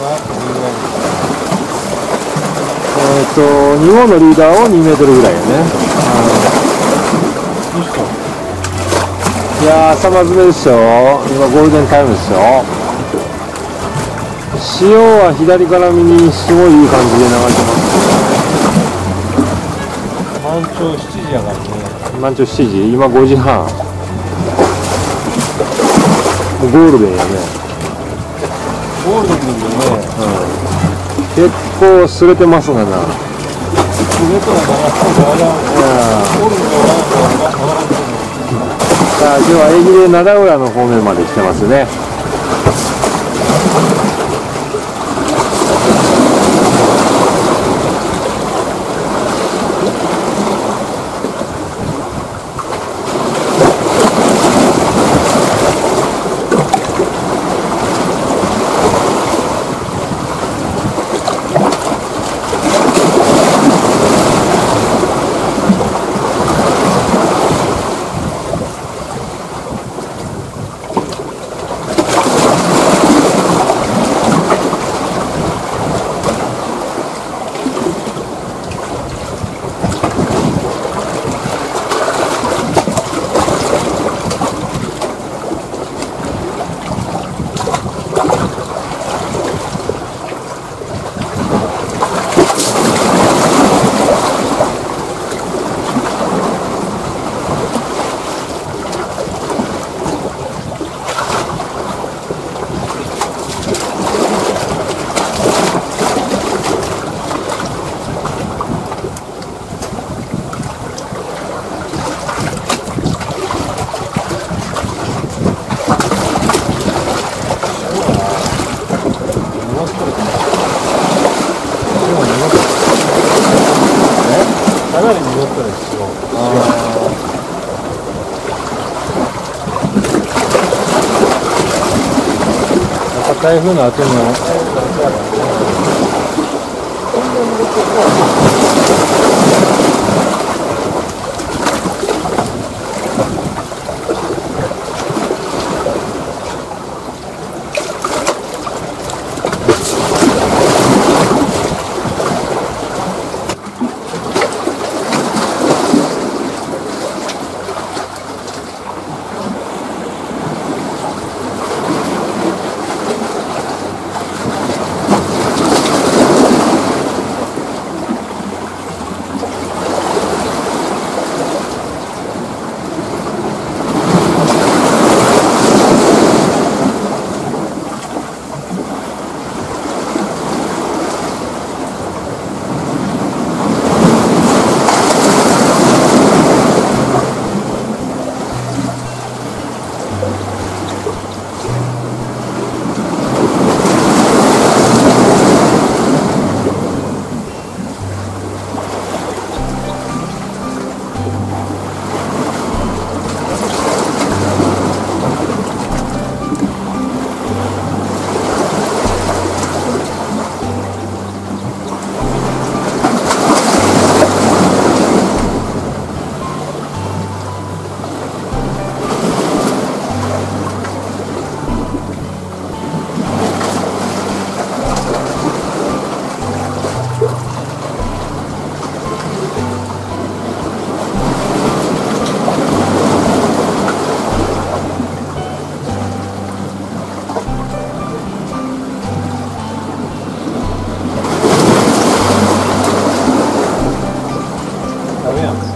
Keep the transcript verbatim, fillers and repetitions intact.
えっとに号のリーダーをにメートルぐらいよね。いやー朝まずめですよ。今ゴールデンタイムですよ。潮は左から右にすごいいい感じで流れてます。 満潮しちじやからね。 満潮しちじ、今ごじはん。もうゴールデンやね。 ゴールデンでね、 うん、結構擦れてますがな。 すれとはならゴールデンはさあ今日はえぎれ灘浦の方面まで来てますね。 かなり濁ったですよ。 やっぱ台風の後のダメやん。